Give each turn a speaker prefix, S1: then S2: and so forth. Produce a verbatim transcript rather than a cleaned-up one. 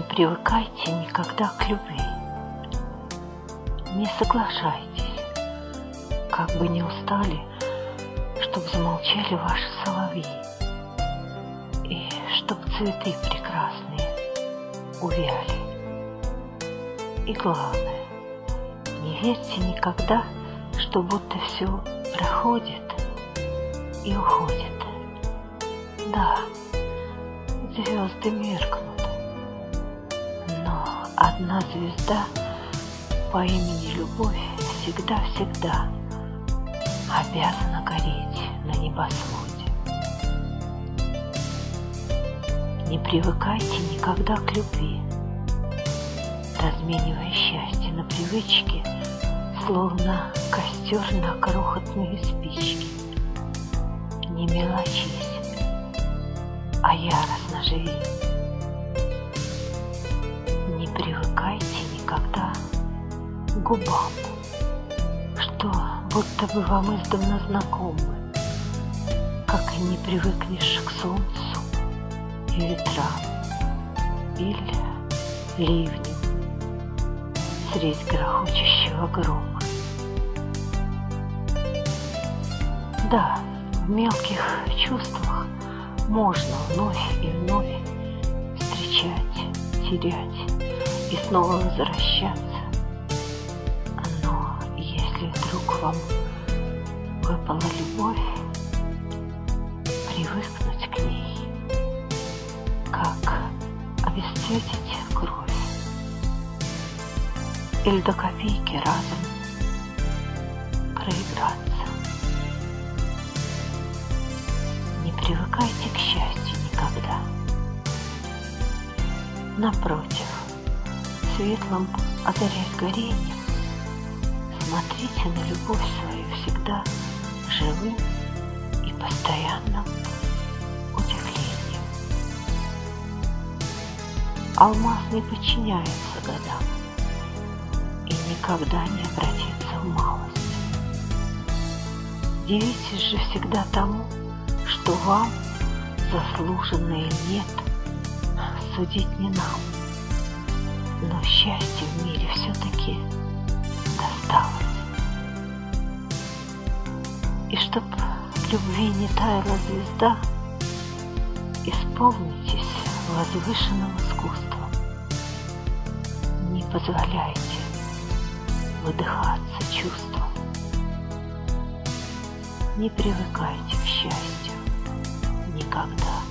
S1: Не привыкайте никогда к любви. Не соглашайтесь, как бы не устали, чтоб замолчали ваши соловьи, и чтоб цветы прекрасные увяли. И главное, не верьте никогда, что будто все проходит и уходит. Да, звезды меркнут, но одна звезда по имени Любовь всегда-всегда обязана гореть на небосводе. Не привыкайте никогда к любви, разменивая счастье на привычки, словно костер на крохотные спички. Не мелочись, а яростно живи. Не привыкайте никогда к губам, что будто бы вам издавна знакомы, как и не привыкнешь к солнцу и ветрам или ливню средь грохочущего грома. Да, в мелких чувствах можно вновь и вновь встречать, терять и снова возвращаться. Но если вдруг вам выпала любовь, привыкнуть к ней, как обесцветить кровь, или до копейки разом проиграться. Не привыкайте к счастью никогда. Напротив, светлым озарясь горением, смотрите на любовь свою всегда живым и постоянным удивлением. Алмаз не подчиняется годам и никогда не обратится в малость. Дивитесь же всегда тому, что вам, заслуженно или нет, судить не нам, но счастье в мире все-таки досталось. И чтоб в любви не таяла звезда, исполнитесь возвышенным искусством. Не позволяйте выдыхаться чувством. Не привыкайте к счастью никогда.